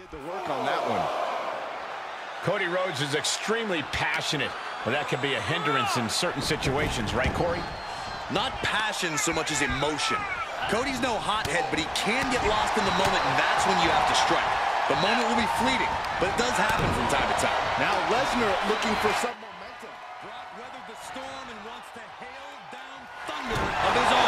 did the work on that one. Cody Rhodes is extremely passionate, but that could be a hindrance in certain situations, right, Corey? Not passion so much as emotion. Cody's no hothead, but he can get lost in the moment, and that's when you have to strike. The moment will be fleeting, but it does happen from time to time. Now Lesnar looking for some momentum. Brock weathered the storm and wants to hail down thunder of his own.